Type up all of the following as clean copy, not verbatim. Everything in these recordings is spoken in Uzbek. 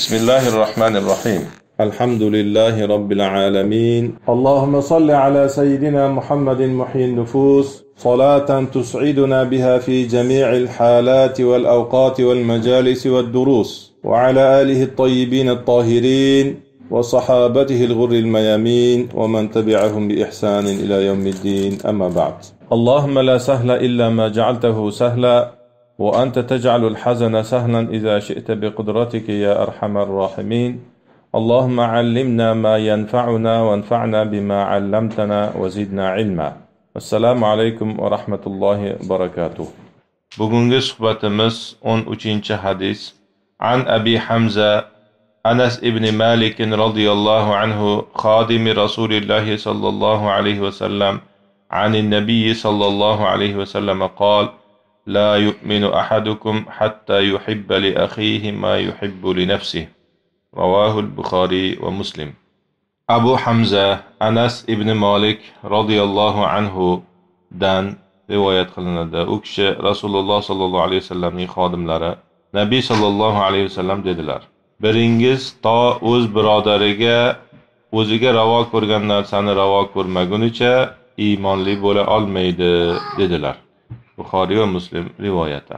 بسم الله الرحمن الرحيم. الحمد لله رب العالمين. اللهم صل على سيدنا محمد محيي النفوس صلاة تسعدنا بها في جميع الحالات والأوقات والمجالس والدروس، وعلى آله الطيبين الطاهرين وصحابته الغر الميامين ومن تبعهم بإحسان إلى يوم الدين، أما بعد. اللهم لا سهل إلا ما جعلته سهلا، وأنت تجعل الحزن سهلا إذا شئت بقدرتك يا أرحم الراحمين. اللهم علمنا ما ينفعنا وانفعنا بما علمتنا وزدنا علما. السلام عليكم ورحمة الله وبركاته. Bugungi suhbatimiz 13 hadis. An Abi Hamza Anas ibn Malik radhiyallohu anhu xodimi Rasululloh sallallohu alayhi va sallam عن النبي صلى الله عليه وسلم قال: لا يؤمن أحدكم حتى يحب لأخيه ما يحب لنفسه. رواه البخاري ومسلم. Abu Hamza Anas ibn Malik radhiyallohu anhu dan rivoyat qilinadi. U kishi Rasululloh sallallohu alayhi vasallamning xodimlari. Nabiy sallallohu alayhi vasallam dedilar: biringiz to o'z birodariga o'ziga ravo ko'rgan narsani ravo ko'rmagunicha iymonli bo'la olmaydi dedilar. Buxoriy va Muslim rivoyati.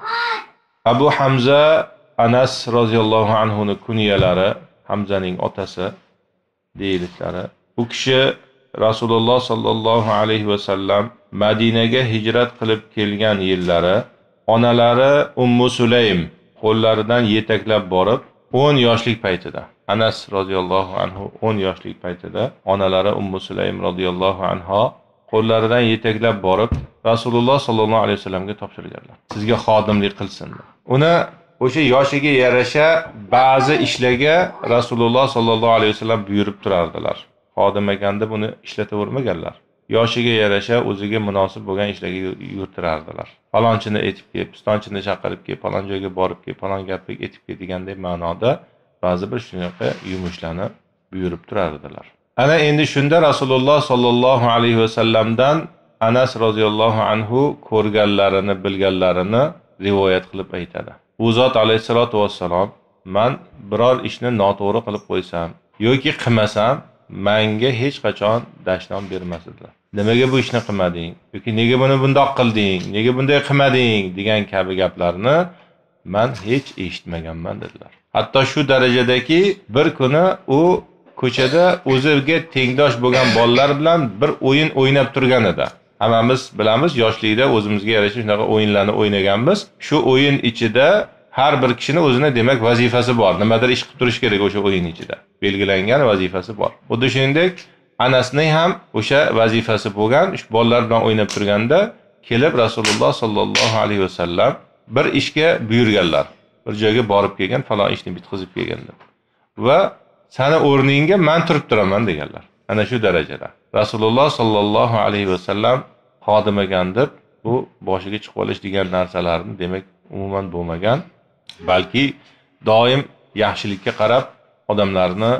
Abu Hamza Anas roziyallohu anhuning kunyalari, Hamzaning otasi deyilishlari. U kishi Rasululloh sallallohu alayhi va sallam Madinaga hijrat qilib kelgan yillari onalari Ummu Sulaym qo'llaridan yetaklab borib 10 yoshlik paytida, Anas roziyallohu anhu 10 yoshlik paytida onalari Ummu Sulaym roziyallohu anha qo'llaridan yetaklab borib Rasululloh sallallohu alayhi vasallamga topshirganlar. Sizga xodimlik qilsin. Uni o'sha yoshiga yarasha ba'zi ishlarga Rasululloh sallallohu alayhi vasallam buyurib turardilar. Xodim ekanda buni ishlatavermaganlar. Yoshiga yarasha o'ziga munosib bo'lgan ishlarga yurtirardilar. Falonchini etib kel, pistonchini chaqirib kel, falon joyga borib kel, falon gapni etib kel degandek ma'noda ba'zi bir shunaqa yumushlarni buyurib turardilar. Ana endi shunda Rasululloh sallallohu alayhi vasallamdan Anas roziyallohu anhu ko'rganlarini, bilganlarini rivoyat qilib aytadi. U zot alayhisolatu vassalom: "Men biror ishni noto'g'ri qilib qo'ysam yoki qilmasam, menga hech qachon dashnom bermasdilar. Nimaga bu ishni qilmading yoki nega buni bundoq qilding, nega bunday qilmading degan kabi gaplarni men hech eshitmaganman" dedilar. Hatto shu darajadaki bir kuni u ko'chada o'ziga tengdosh bo'lgan bolalar bilan bir o'yin o'ynab turgan edi. Hammamiz bilamiz, yoshlikda o'zimizga yarasha shunaqa o'yinlarni o'ynaganmiz. Shu o'yin ichida har bir kishining o'zine demak vazifasi bor. Nimadir ish qilib turish kerak o'sha o'yin ichida. Belgilangan vazifasi bor. Xuddi shuningdek Anasning ham o'sha vazifasi bo'lgan. Shu bolalar bilan o'ynab turganda kelib Rasululloh sallallohu alayhi vasallam bir ishga buyurganlar. Bir joyga borib kelgan, falon ishni bitkazib kelganlar. Va "Seni o'rningga men turib turaman" deganlar. Ana shu darajada. Rasululloh sallallohu alayhi vasallam xodim ekan deb bu boshiga chiqib olish degan narsalarni demak umuman bo'lmagan, balki doim yaxshilikka qarab odamlarni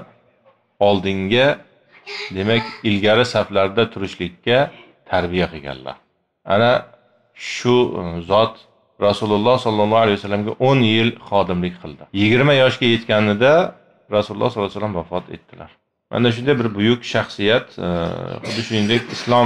oldinga demak ilgari saflarda turishlikka tarbiya qilganlar. Ana shu zot Rasululloh sallallohu alayhi vasallamga 10 yil xodimlik qildi. 20 yoshga yetganida Rasululloh sallallohu alayhi vasallam vafot etdilar. Mana shunday bir buyuk shaxsiyat, xuddi shuningdek islom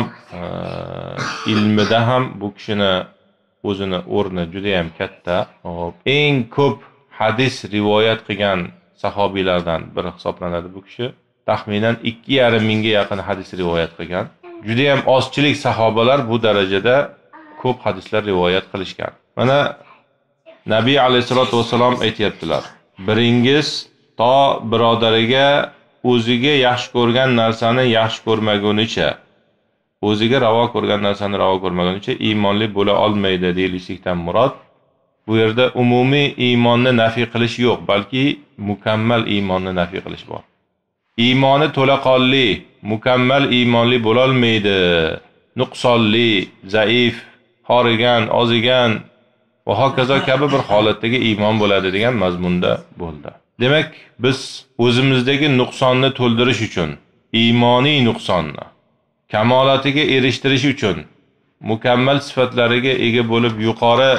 ilmida ham bu kishini o'zini o'rni juda ham katta. Eng ko'p hadis rivoyat qilgan sahobiylardan biri hisoblanadi bu kishi. Taxminan 2,5 mingga yaqin hadis rivoyat qilgan. Juda ham ozchilik sahobalar bu darajada ko'p hadislar rivoyat qilishgan. Mana Nabiy alayhisolatu vasallam aytibdilar: biringiz to birodariga o'ziga yaxshi ko'rgan narsani yaxshi ko'rmagunicha, o'ziga ravo ko'rgan narsani ravo ko'rmagunicha iymonli bo'la olmaydi deyilishlikdan murod bu yerda umumiy iymonni nafiy qilish yo'q, balki mukammal iymonni nafiy qilish bor. Iymoni to'laqonli, mukammal iymonli bo'la olmaydi. Nuqsonli, zaif, horigan, ozigan va hokazo kabi bir holatdagi iymon bo'ladi degan mazmunda bo'ldi. Demak, biz o'zimizdagi nuqsonni to'ldirish uchun, iymoniy nuqsonni kamolatiga erishtirish uchun, mukammal sifatlariga ega bo'lib yuqori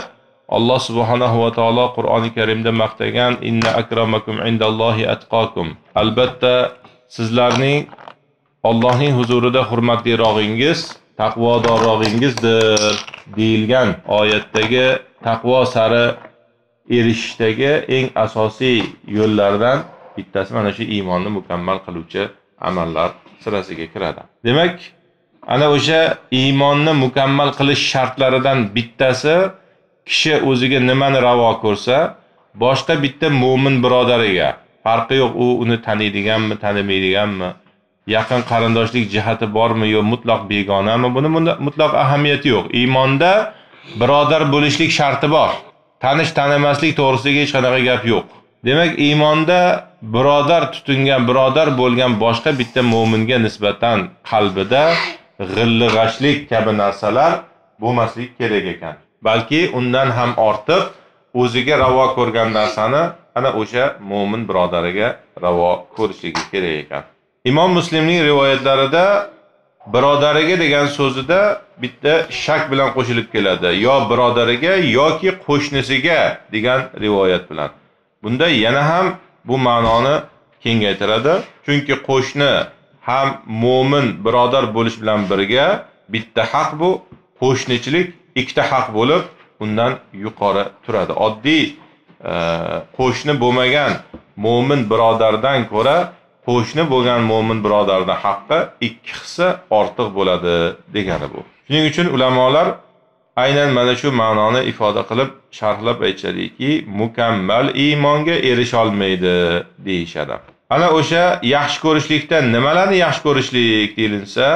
Alloh subhanahu va taolo Qur'oni Karimda maqtagan inna akramakum indallohi atqakum. Albatta sizlarning Allohning huzurida hurmatlirog'ingiz taqvodorrog'ingizdir deyilgan oyatdagi taqvo sari erishishdagi eng asosiy yo'llardan bittasi mana shu iymonni mukammal qiluvchi amallar sirasiga kiradi. Demak, ana o'sha iymonni mukammal qilish shartlaridan bittasi kishi o'ziga nimani ravo ko'rsa, boshqa bitta mo'min birodariga, farqi yo'q u uni taniydiganmi, tanimaydiganmi, yaqin qarindoshlik jihati bormi yo mutlaq begonami, buni mutlaq ahamiyati yo'q. Iymonda birodar bo'lishlik sharti bor. Tanish tanimaslik to'g'risidagi hech qanaqa gap yo'q. Demak, iymonda birodar tutingan, birodar bo'lgan boshqa bitta mo'minga nisbatan qalbida g'illig'ashlik kabi narsalar bo'lmaslik kerak ekan. Balki undan ham ortib o'ziga ravo ko'rgan narsani ana o'sha mo'min birodariga ravo ko'rishligi kerak ekan. Imom Muslimning rivoyatlarida birodariga degan so'zida bitta shak bilan qo'shilib keladi. Yo birodariga yoki qo'shnisiga degan rivoyat bilan. Bunda yana ham bu ma'noni kengaytiradi. Chunki qo'shni ham mo'min birodar bo'lish bilan birga bitta haq bu, qo'shnichilik ikkita haq bo'lib, undan yuqori turadi. Oddiy qo'shni bo'lmagan mo'min birodardan ko'ra qo'shni bo'lgan mo'min birodarning haqqi 2 hissa ortiq bo'ladi degani bu. Shuning uchun ulamolar aynan mana shu ma'noni ifoda qilib sharhlab aytishadiki, mukammal iymonga erisha olmaydi deyishadi. Ana o'sha yaxshi ko'rishlikdan nimalarni yaxshi ko'rishlik deyilsa,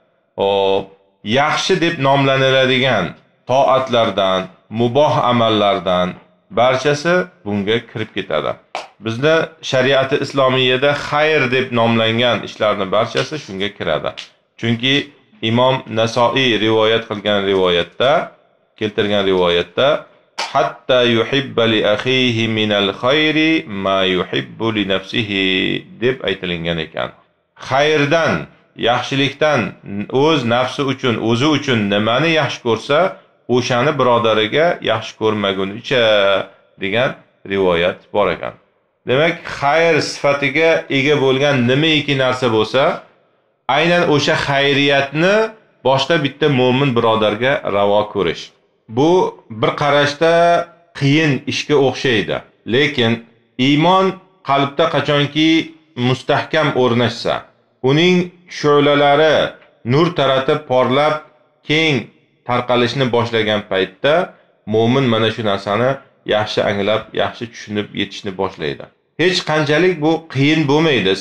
yaxshi deb nomlaniladigan toatlardan, muboh amallardan barchasi bunga kirib ketadi. Bizda shariati islomiyada xayr deb nomlangan ishlarning barchasi shunga kiradi. Chunki Imom Nasoiy rivoyat qilgan rivoyatda, keltirgan rivoyatda hatta yuhibba li akhihi minal khayri ma yuhibbu li nafsihi deb aytilgan ekan. Xayrdan, yaxshilikdan o'z nafsi uchun, o'zi uchun nimani yaxshi ko'rsa, o'shani birodariga yaxshi ko'rmagunicha degan rivoyat bor ekan. Demak, xayr sifatiga ega bo'lgan nimaiki narsa bo'lsa, aynan o'sha xayriyatni boshqa bitta mo'min birodarga ravo ko'rish. Bu bir qarashda qiyin ishga o'xshaydi. Lekin iymon qalbda qachonki mustahkam o'rnashsa, uning shu'lalari nur taratib porlab keng tarqalishni boshlagan paytda mo'min mana shu narsani yaxshi anglab, yaxshi tushunib yetishni boshlaydi. Hech qanchalik bu qiyin bo'lmaydi.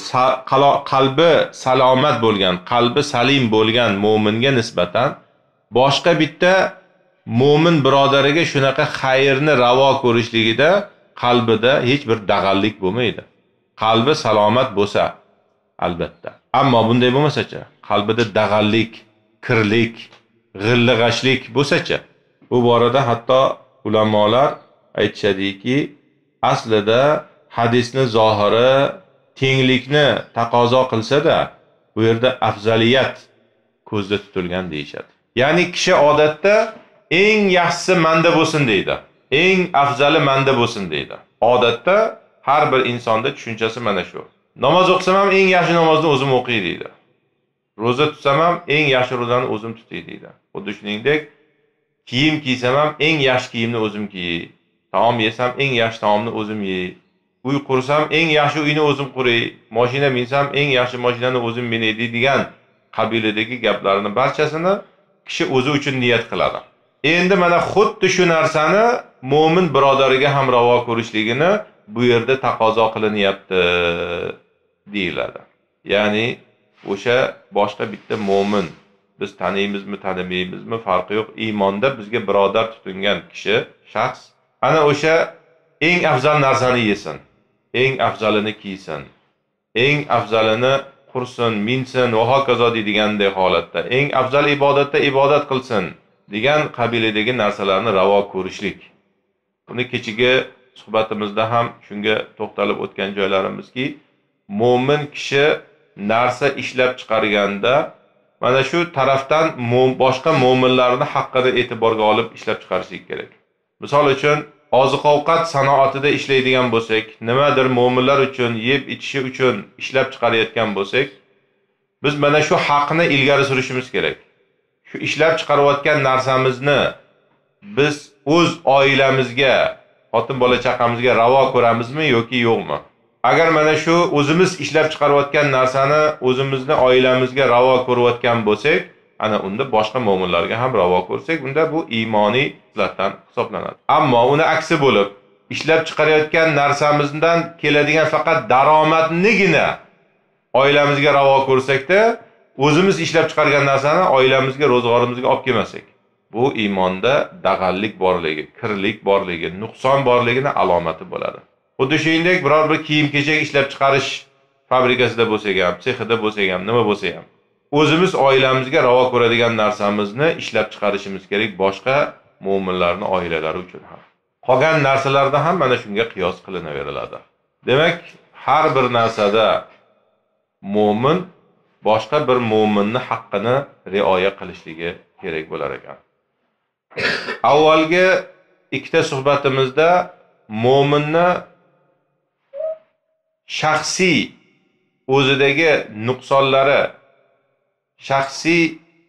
Qalbi salomat bo'lgan, qalbi salim bo'lgan mo'minga nisbatan boshqa bitta mo'min birodariga shunaqa xayrni ravo ko'rishligida qalbida hech bir dag'allik bo'lmaydi. Qalbi salomat bo'lsa, albatta. Ammo bunday bo'lmasa-chi, qalbida dag'allik, kirlik, g'illig'ashlik bo'lsa-chi, bu borada hatto ulamolar aytishadiki, aslida hadisni zohiri tenglikni taqozo qilsa-da, bu yerda afzaliyat ko'zda tutilgan deyishadi. Ya'ni kishi odatda eng yaxshisi menda bo'lsin deydi. Eng afzali menda bo'lsin deydi. Odatda har bir insonda tushunchasi mana shu. Namoz o'qisam ham eng yaxshi namozni o'zim o'qiy deydi. Roza tutsam ham eng yaxshi rozani o'zim tutay deydi. Xuddi shuningdek, kiyim kiysam ham eng yaxshi kiyimni o'zim kiy. Taom yesam eng yaxshi taomni o'zim yey. Uy qursam eng yaxshi uyni o'zim quray. Mashina minsam eng yaxshi mashinani o'zim minay degan qabilidagi gaplarning barchasini kishi o'zi uchun niyat qiladi. Endi mana xuddi shu narsani mo'min birodariga ham ravo ko'rishligini bu yerda taqozo qilinyapti deyiladi. Ya'ni o'sha boshqa bitta mo'min, biz taniymizmi, tanimaymizmi farqi yo'q, iymonda bizga birodar tutingan kishi, shaxs ana o'sha eng afzal narsani yesin, eng afzalini kiysin, eng afzalini qursin, minsin va hokazo deydiganday holatda, eng afzal ibodatda ibodat qilsin degan qabilidagi narsalarni ravo ko'rishlik. Buni kechigi suhbatimizda ham shunga to'xtalib o'tgan joylarimizki, mo'min kishi narsa ishlab chiqarganda mana shu tarafdan boshqa mo'minlarning haqqini e'tiborga olib ishlab chiqarishlik kerak. Misol uchun, oziq-ovqat sanoatida ishlaydigan bo'lsak, nimadir mo'minlar uchun, yeb ichishi uchun ishlab chiqarayotgan bo'lsak, biz mana shu haqni ilgari surishimiz kerak. Shu ishlab chiqarayotgan narsamizni biz o'z oilamizga, xotin bola chaqamizga ravo ko'ramizmi yoki yo'qmi? Agar mana shu o'zimiz ishlab chiqarayotgan narsani o'zimizni oilamizga ravo ko'rayotgan bo'lsak, ana unda boshqa mo'minlarga ham ravo ko'rsak, unda bu iymoniy xislatdan hisoblanadi. Ammo uni aksi bo'lib, ishlab chiqarayotgan narsamizdan keladigan faqat daromadnigina oilamizga ravo ko'rsakda, o'zimiz ishlab chiqargan narsani oilamizga, ro'zg'orimizga olib kelmasak, bu iymonda dag'allik borligi, kirlik borligi, nuqson borligining alomati bo'ladi. Xuddi shuningdek, biror bir kiyim-kechak ishlab chiqarish fabrikasida bo'lsak ham, sexida bo'lsak ham, nima bo'lsa ham, o'zimiz oilamizga ravo ko'radigan narsamizni ishlab chiqarishimiz kerak, boshqa mo'minlarning oilalari uchun ham. Qolgan narsalarda ham mana shunga qiyos qilinaveriladi. Demak, har bir narsada mo'min boshqa bir mo'minning haqqini rioya qilishligi kerak bo'lar ekan. Avvalgi ikkita suhbatimizda mo'minni shaxsiy o'zidagi nuqsonlari, shaxsiy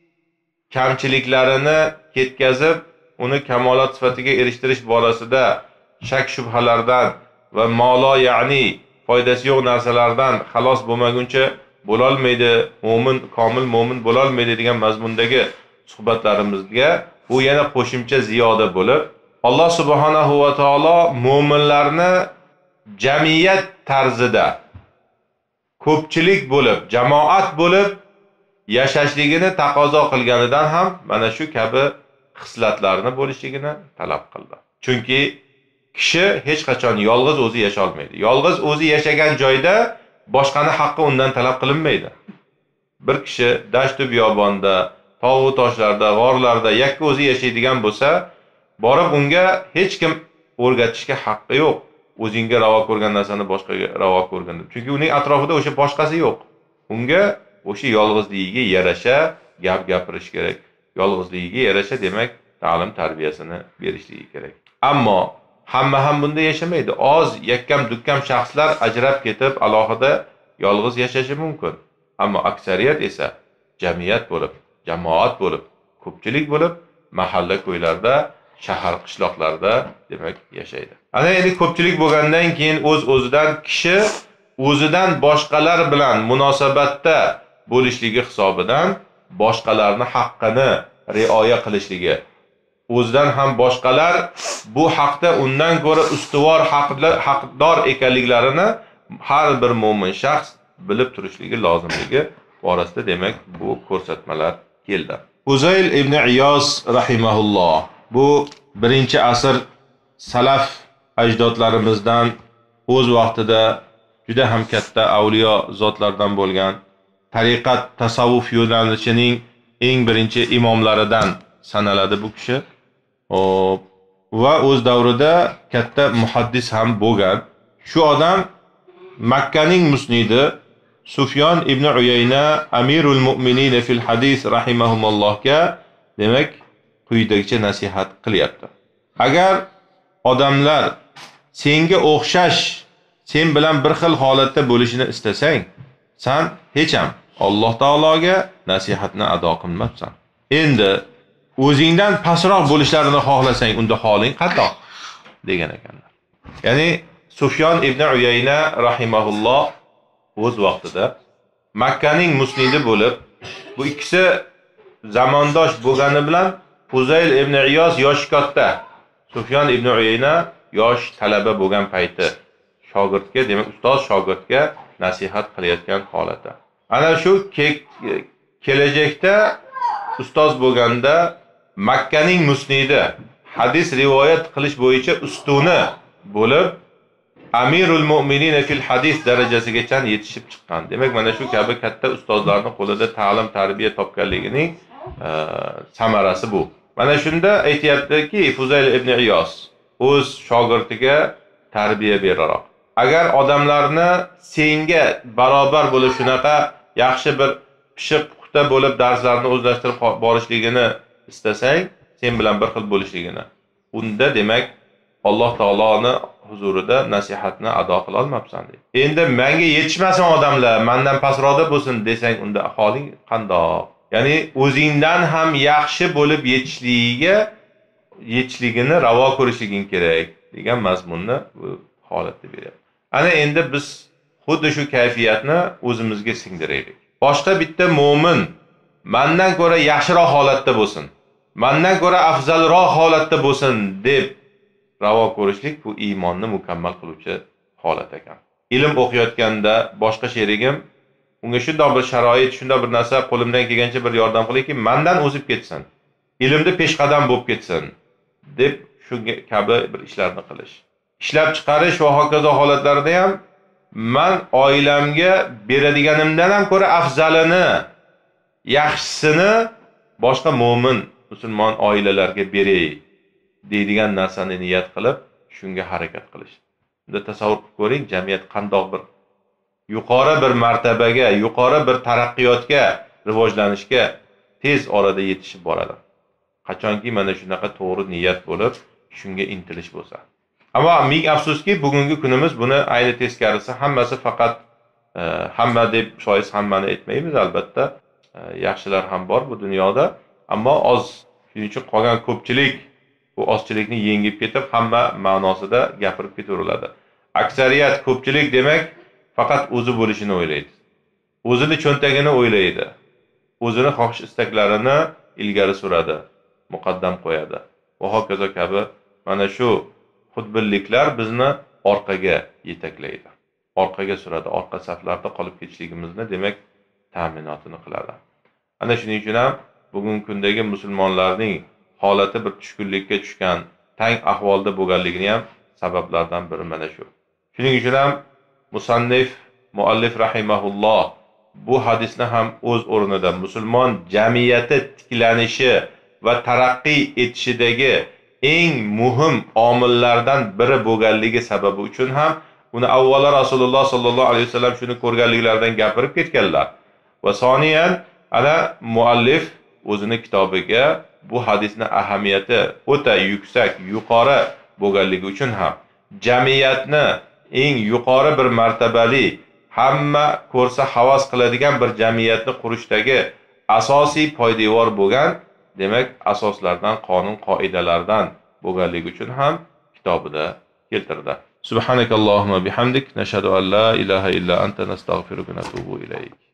kamchiliklarini ketkazib, uni kamolat sifatiga erishtirish borasida shak shubhalardan va molo ya'ni foydasi yo'q narsalardan xalos bo'lmaguncha bo'lolmaydi, mo'min komil mo'min bo'lolmaydi degan mazmundagi suhbatlarimizga bu yana qo'shimcha ziyoda bo'lib, Alloh subhanahu va taolo mo'minlarni jamiyat tarzida ko'pchilik bo'lib, jamoat bo'lib yashashligini taqozo qilganidan ham mana shu kabi xislatlarni bo'lishligini talab qildi. Chunki kishi hech qachon yolg'iz o'zi yasha olmaydi. Yolg'iz o'zi yashagan joyda boshqani haqqi undan talab qilinmaydi. Bir kishi dasht-u biyobonda, tog'-u toshlarda, g'orlarda yakka o'zi yashaydigan bo'lsa, borib unga hech kim o'rgatishga haqqi yo'q. O'zingga ravo ko'rgan narsani boshqaga ravo ko'rgin. Chunki uning atrofida o'sha boshqasi yo'q. Unga o'sha yolg'izligiga yarasha gap gapirish kerak. Yolg'izligiga yarasha demak, ta'lim tarbiyasini berishligi kerak. Ammo hamma ham bunda yashamaydi. Oz, yakkam-dukkam shaxslar ajrab ketib, alohida yolg'iz yashashi mumkin. Ammo aksariyat esa jamiyat bo'lib, jamoat bo'lib, ko'pchilik bo'lib, mahalla ko'ylarda, shahar qishloqlarda demak yashaydi. Ana endi ko'pchilik bo'lgandan keyin o'z-o'zidan kishi o'zidan boshqalar bilan munosabatda bo'lishligi hisobidan boshqalarning haqqini rioya qilishligi, o'zidan ham boshqalar bu haqda undan ko'ra ustuvor haqdor ekanliklarini har bir mo'min shaxs bilib turishligi lozimligi borasida demak bu ko'rsatmalar keldi. Uzayl ibn Iyos rahimahulloh bu 1-asr salaf ajdodlarimizdan o'z vaqtida juda ham katta avliyo zotlardan bo'lgan, tariqat tasavvuf yo'nalishining eng birinchi imomlaridan sanaladi bu kishi. Va o'z davrida katta muhaddis ham bo'lgan. Shu odam Makkaning musnidi Sufyon ibn Uyayna Amirul Mu'minin fil hadis rahimahumullohga demak quyidagicha nasihat qilyapti. Agar odamlar senga o'xshash, sen bilan bir xil holatda bo'lishini istasang, sen hech ham Alloh taologa nasihatni ado qilmabsan. Endi o'zingdan pastroq bo'lishlarini xohlasang, unda holing qandoq degan ekanlar. Ya'ni Sufyon ibn Uyayna rahimahulloh o'z vaqtida Makkaning musnidi bo'lib, bu ikkisi zamondosh bo'lgani bilan Uzayl ibn Iyos yosh katta, Sufyon ibn Uyayna yosh talaba bo'lgan payti shogirdga, demak ustoz shogirdga nasihat qilayotgan holati. Ana shu kelajakda ustoz bo'lganda Makkaning musnidi hadis rivoyat qilish bo'yicha ustuni bo'lib Amirul Mu'minin fil hadis darajasigacha yetishib chiqqan. Demak, mana shu kabi katta ustozlarning qo'lida ta'lim, tarbiya topganligining samarasi bu. Mana shunda aytayaptiki, Fuzayl ibn Iyos o'z shogirdiga tarbiya beraroq. Agar odamlarni senga barobar bo'lib shunaqa yaxshi bir pishiq puxta bo'lib darslarni o'zlashtirib borishligini istasang, sen bilan bir xil bo'lishligini. unda demak Alloh taoloni huzurida nasihatni ado qila olmabsan deydi. Endi menga yetishmasin odamlar, mendan pastroqda bo'lsin desang, unda holing qandoq? Ya'ni o'zingdan ham yaxshi bo'lib yetishligini ravo ko'rishliging kerak degan mazmunni bu holatda beryapti. Ana endi biz xuddi shu kayfiyatni o'zimizga singdiraylik. Boshqa bitta mu'min mendan ko'ra yaxshiroq holatda bo'lsin, mendan ko'ra afzalroq holatda bo'lsin deb ravo ko'rishlik bu iymonni mukammal qiluvchi holat ekan. Ilm o'qiyotganda boshqa sherigim unga shunday bir sharoit, shunday bir narsa qo'limdan kelgancha bir yordam qilayki, mendan o'zib ketsin, ilmda peshqadam bo'lib ketsin deb shunga kabi bir ishlarni qilish. Ishlab chiqarish va hokazo holatlarda ham men oilamga beradiganimdan ham ko'ra afzalini, yaxshisini boshqa mu'min, musulmon oilalarga beray deydigan narsani niyat qilib, shunga harakat qilish. Unda tasavvur qilib ko'ring, jamiyat qandoq bir yuqori bir martabaga, yuqori bir taraqqiyotga, rivojlanishga tez orada yetishib boradi. Qachonki mana shunaqa to'g'ri niyat bo'lib, shunga intilish bo'lsa. Ammo ming afsuski, bugungi kunimiz buni ayni teskarisi, hammasi faqat hamma deb shoiz hammani aytmaymiz albatta. Yaxshilar ham bor bu dunyoda, ammo oz. Shuning uchun qolgan ko'pchilik bu ozchilikni yengib ketib, hamma ma'nosida gapirib ketaveradi. Aksariyat ko'pchilik demak faqat o'zi bo'lishini o'ylaydi. O'zini cho'ntagini o'ylaydi. O'zini xohish istaklarini ilgari suradi, muqaddam qo'yadi. Va hokazo kabi mana shu xudbinliklar bizni orqaga yetaklaydi. Orqaga suradi, orqa saflarda qolib ketishligimizni demak ta'minotini qiladi. Ana shuning uchun ham bugungi kundagi musulmonlarning holati bir tushkunlikka tushgan, tang ahvolda bo'lganligini ham sabablardan biri mana shu. Shuning uchun ham muallif rahimahulloh bu hadisni ham o'z o'rnida musulmon jamiyati tiklanishi va taraqqiy etishidagi eng muhim omillardan biri bo'lganligi sababi uchun ham uni avvalo Rasululloh sallallohu alayhi vasallam shuni ko'rganliklaridan gapirib ketganlar. Va soniyan ana muallif o'zini kitobiga bu hadisning ahamiyati o'ta yuksak, yuqori bo'lganligi uchun ham jamiyatni eng yuqori bir martabali, hamma ko'rsa havas qiladigan bir jamiyatni qurishdagi asosiy poydevor bo'lgan, demak asoslardan, qonun qoidalardan bo'lganligi uchun ham kitobida keltirdi. Subhanakallohumma bihamdik, nashhadu an la ilaha illa anta, nastag'firuka va natubu ilayk.